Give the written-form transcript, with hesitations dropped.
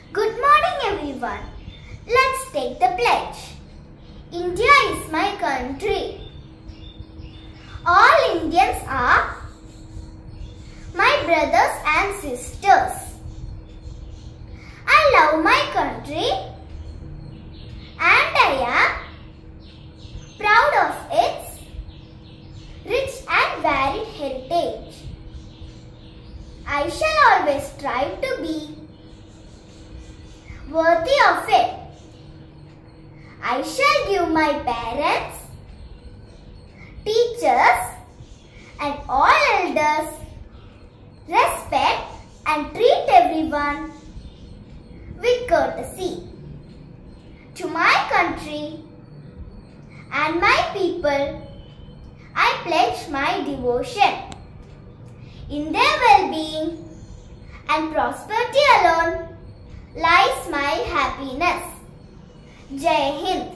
Good morning everyone. Let's take the pledge. India is my country. All Indians are my brothers and sisters. I love my country and I am proud of its rich and varied heritage. I shall always strive to be worthy of it. I shall give my parents, teachers and all elders respect and treat everyone with courtesy. To my country and my people, I pledge my devotion. In their well-being and prosperity alone lies my happiness. Jai Hind.